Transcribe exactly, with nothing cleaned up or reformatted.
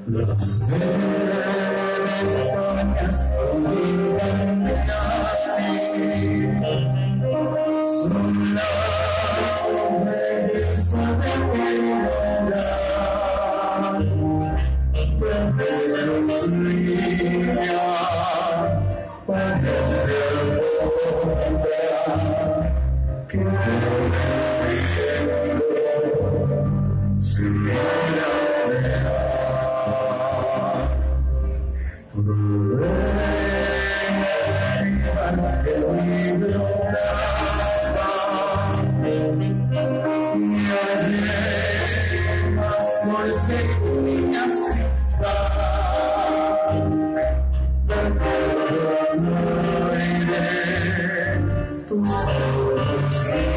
Los verdes son escondidas de son la belleza de verdad, pero su línea parece honda que se mira el libro y más fuerza y así va tus ojos.